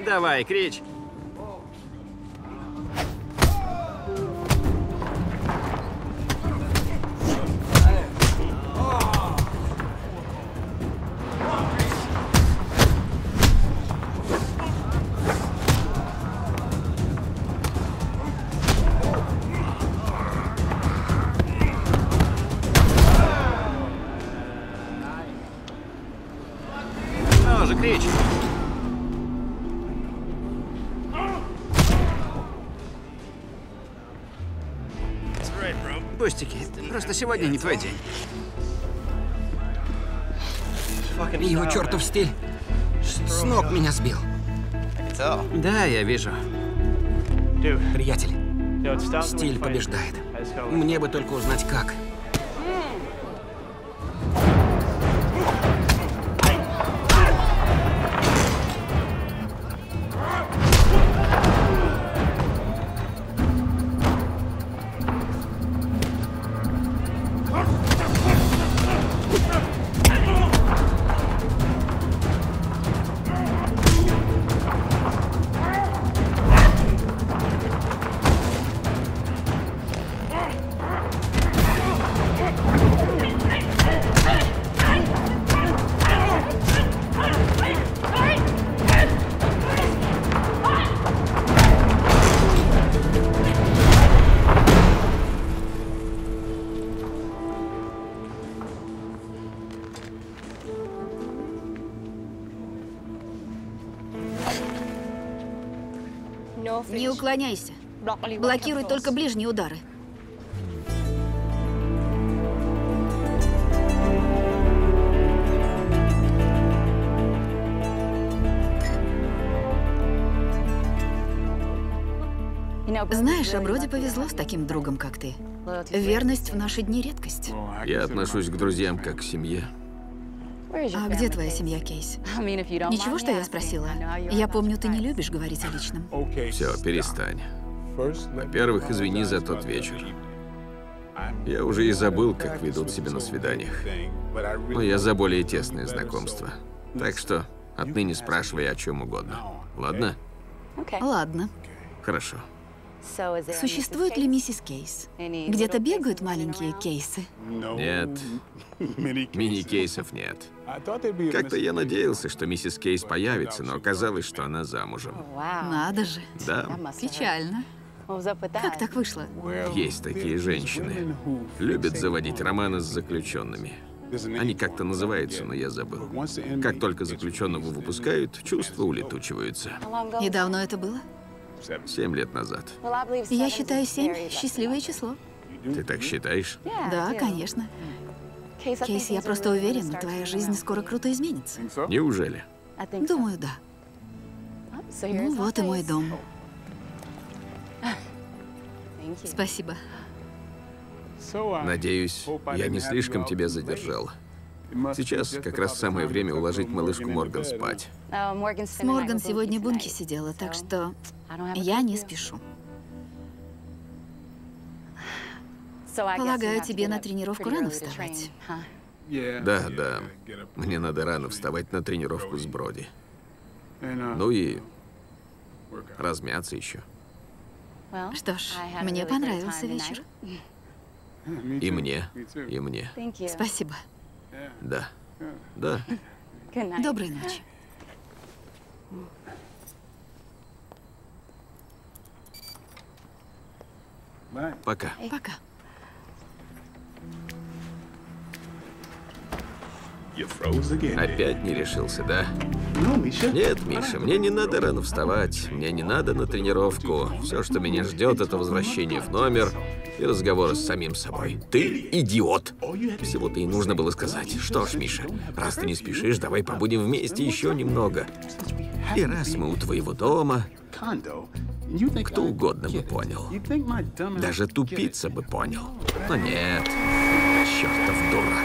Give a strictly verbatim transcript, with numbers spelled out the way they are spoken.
Давай, кричь. Тоже кричь. Пустяки. Просто сегодня не твой день. Его чертов стиль с ног меня сбил. Да, я вижу. Приятель, стиль побеждает. Мне бы только узнать, как. Не уклоняйся. Блокируй только ближние удары. Знаешь, а Броди повезло с таким другом, как ты. Верность в наши дни редкость. Я отношусь к друзьям как к семье. А где твоя семья, Кейс? Ничего, что я спросила? Я помню, ты не любишь говорить о личном. Все, перестань. Во-первых, извини за тот вечер. Я уже и забыл, как ведут себя на свиданиях. Но я за более тесное знакомство. Так что отныне спрашивай о чем угодно. Ладно? Ладно. Хорошо. Существует ли миссис Кейс? Где-то бегают маленькие кейсы? Нет. Мини-кейсов нет. Как-то я надеялся, что миссис Кейс появится, но оказалось, что она замужем. Надо же. Да, Печально. Как так вышло? есть такие женщины. Любят заводить романы с заключенными. Они как-то называются, но я забыл. Как только заключенного выпускают, чувства улетучиваются. И давно это было? Семь лет назад. Я считаю семь счастливое число. Ты так считаешь? Да, конечно. Кейс, я просто уверена, твоя жизнь скоро круто изменится. Неужели? Думаю, да. Ну вот и мой дом. Спасибо. Надеюсь, я не слишком тебя задержал. Сейчас как раз самое время уложить малышку Морган спать. С Морган сегодня бунки сидела, так что я не спешу. Полагаю, тебе на тренировку рано вставать. Да, да. Мне надо рано вставать на тренировку с Броди. Ну и размяться еще. Что ж, мне понравился вечер. И мне, и мне. Спасибо. Да, да. Доброй ночи. Пока. Пока. Опять не решился, да? Нет, Миша, мне не надо рано вставать, мне не надо на тренировку. Все, что меня ждет, это возвращение в номер и разговоры с самим собой. Ты идиот! Всего-то и нужно было сказать. Что ж, Миша, раз ты не спешишь, давай побудем вместе еще немного. И раз мы у твоего дома, кто угодно бы понял. Даже тупица бы понял. Но нет, чертов дурак.